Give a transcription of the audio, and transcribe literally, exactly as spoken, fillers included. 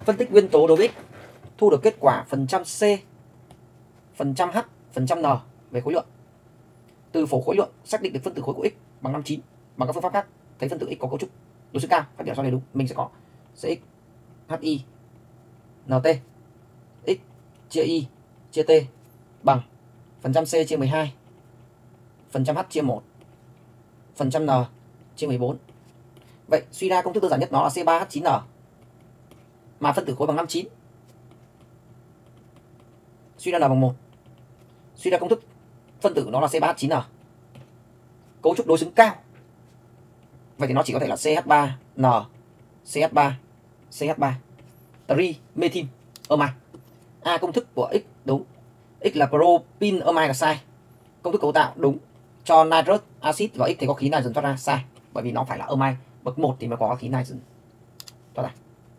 phân tích nguyên tố đối với X, thu được kết quả phần trăm C, phần trăm H, phần trăm N về khối lượng. Từ phổ khối lượng xác định được phân tử khối của X bằng năm mươi chín. Bằng các phương pháp khác thấy phân tử X có cấu trúc đối xứng cao, phát biểu sau đây đúng. Mình sẽ có Cx Hi Nt X chia Y chia T bằng phần trăm C chia mười hai, phần trăm H chia một, phần trăm N chia mười bốn. Vậy suy ra công thức đơn giản nhất nó là C ba H chín N, mà phân tử khối bằng năm mươi chín. Suy ra N bằng một. Suy ra công thức phân tử nó là C ba H chín N, cấu trúc đối xứng cao. Vậy thì nó chỉ có thể là C H ba N, C H ba, C H ba, trimethyl amine. A công thức của X đúng. X là propyl amine là sai. Công thức cấu tạo đúng. Cho nitrous acid và X thì có khí nitrogen thoát ra sai, bởi vì nó phải là amine bậc một thì mới có khí nitrogen thoát ra.